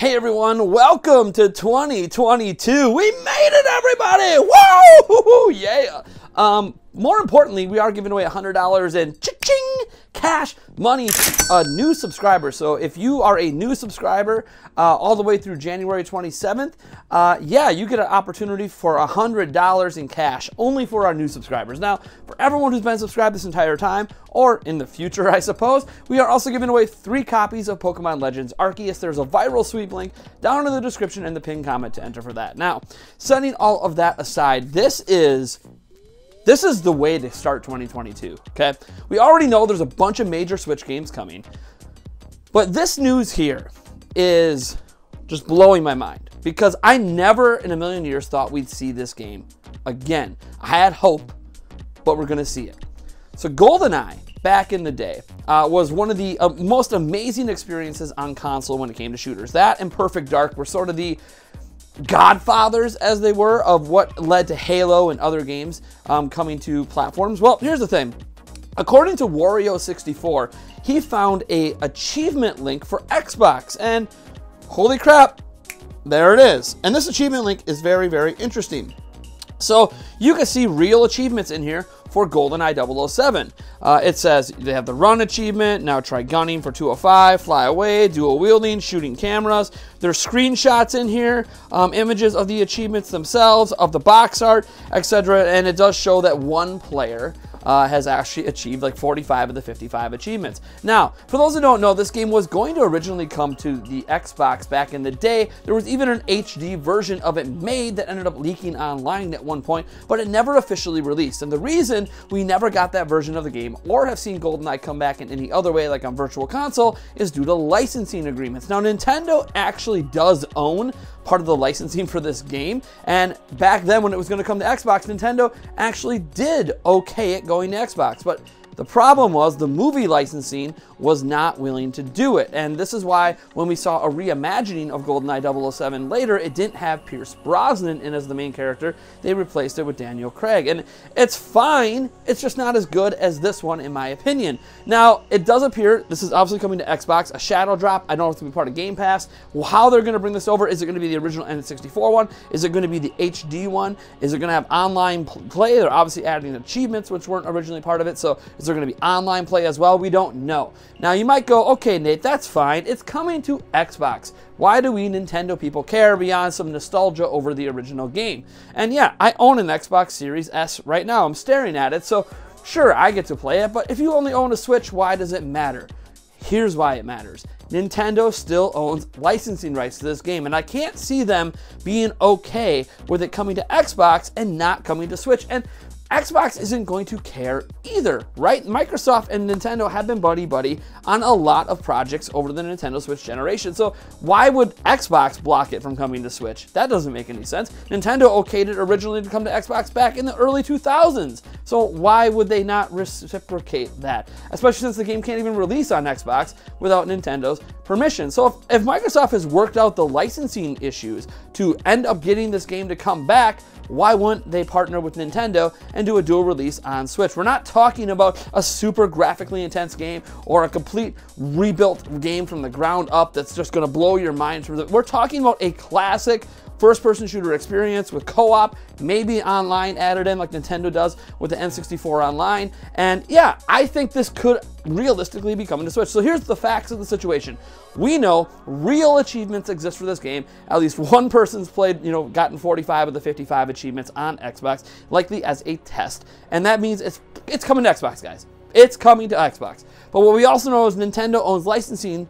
Hey everyone, welcome to 2022. We made it, everybody! Woo! Yeah! More importantly, we are giving away $100 in cha-ching cash money to new subscribers. So if you are a new subscriber all the way through January 27th, yeah, you get an opportunity for $100 in cash only for our new subscribers. Now, for everyone who's been subscribed this entire time, or in the future, I suppose, we are also giving away 3 copies of Pokemon Legends Arceus. There's a viral sweep link down in the description and the pinned comment to enter for that. Now, setting all of that aside, this is the way to start 2022, okay? We already know there's a bunch of major Switch games coming, but this news here is just blowing my mind because I never in a million years thought we'd see this game again. I had hope, but we're gonna see it. So GoldenEye, back in the day, was one of the most amazing experiences on console when it came to shooters. That and Perfect Dark were sort of the godfathers, as they were, of what led to Halo and other games coming to platforms. Well, here's the thing. According to Wario64, he found a achievement link for Xbox, and holy crap, there it is. And this achievement link is very, very interesting. So you can see real achievements in here for GoldenEye 007. It says they have the run achievement, now try gunning for 205, fly away, dual wielding, shooting cameras. There's screenshots in here, images of the achievements themselves, of the box art, etc. And it does show that one player has actually achieved like 45 of the 55 achievements. Now, for those who don't know, this game was going to originally come to the Xbox back in the day. There was even an HD version of it made that ended up leaking online at one point, but it never officially released. And the reason we never got that version of the game or have seen GoldenEye come back in any other way, like on Virtual Console, is due to licensing agreements. Now, Nintendo actually does own part of the licensing for this game, and back then when it was going to come to Xbox, Nintendo actually did okay it going to Xbox, but the problem was the movie licensing was not willing to do it. And this is why when we saw a reimagining of GoldenEye 007 later, it didn't have Pierce Brosnan in as the main character. They replaced it with Daniel Craig. And it's fine. It's just not as good as this one, in my opinion. Now, it does appear, this is obviously coming to Xbox, a shadow drop. I don't know if it's going to be part of Game Pass. Well, how they're going to bring this over. Is it going to be the original N64 one? Is it going to be the HD one? Is it going to have online play? They're obviously adding achievements, which weren't originally part of it. So is there going to be online play as well? We don't know. Now, you might go, okay, Nate, that's fine. It's coming to Xbox. Why do we Nintendo people care beyond some nostalgia over the original game? And yeah, I own an Xbox Series S right now. I'm staring at it, so sure, I get to play it, but if you only own a Switch, why does it matter? Here's why it matters. Nintendo still owns licensing rights to this game, and I can't see them being okay with it coming to Xbox and not coming to Switch. And Xbox isn't going to care either, right? Microsoft and Nintendo have been buddy-buddy on a lot of projects over the Nintendo Switch generation, so why would Xbox block it from coming to Switch? That doesn't make any sense. Nintendo okayed it originally to come to Xbox back in the early 2000s, so why would they not reciprocate that? Especially since the game can't even release on Xbox without Nintendo's permission. So if Microsoft has worked out the licensing issues to end up getting this game to come back, why wouldn't they partner with Nintendo and do a dual release on Switch? We're not talking about a super graphically intense game or a complete rebuilt game from the ground up that's just going to blow your mind. We're talking about a classic first-person shooter experience with co-op, maybe online added in like Nintendo does with the N64 Online. And yeah, I think this could realistically be coming to Switch. So here's the facts of the situation. We know real achievements exist for this game. At least one person's played, gotten 45 of the 55 achievements on Xbox, likely as a test. And that means it's coming to Xbox, guys. It's coming to Xbox. But what we also know is Nintendo owns licensing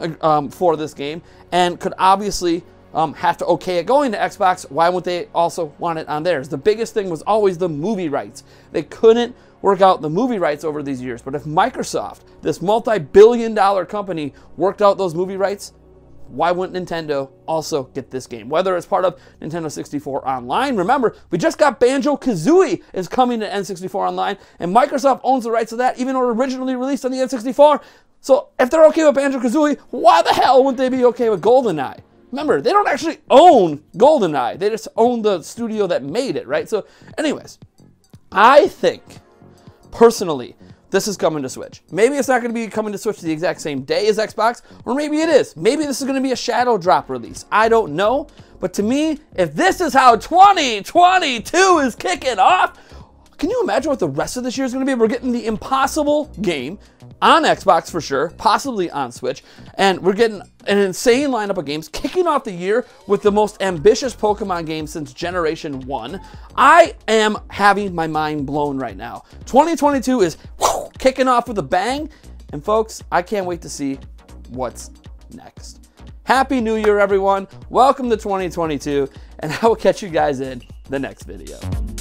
for this game and could obviously have to okay it going to Xbox. Why would they also want it on theirs? The biggest thing was always the movie rights. They couldn't work out the movie rights over these years. But if Microsoft, this multi-billion-dollar company, worked out those movie rights, why wouldn't Nintendo also get this game? Whether it's part of Nintendo 64 Online. Remember, we just got Banjo-Kazooie is coming to N64 Online, and Microsoft owns the rights to that, even though it originally released on the N64. So if they're okay with Banjo-Kazooie, why the hell wouldn't they be okay with GoldenEye? Remember, they don't actually own GoldenEye. They just own the studio that made it, right? So anyways, I think, personally, this is coming to Switch. Maybe it's not going to be coming to Switch the exact same day as Xbox, or maybe it is. Maybe this is going to be a shadow drop release. I don't know. But to me, if this is how 2022 is kicking off, can you imagine what the rest of this year is going to be? We're getting the Impossible game on Xbox for sure, possibly on Switch, and we're getting an insane lineup of games kicking off the year with the most ambitious Pokemon game since Generation 1. I am having my mind blown right now. 2022 is kicking off with a bang, and folks, I can't wait to see what's next. Happy New Year, everyone. Welcome to 2022, and I will catch you guys in the next video.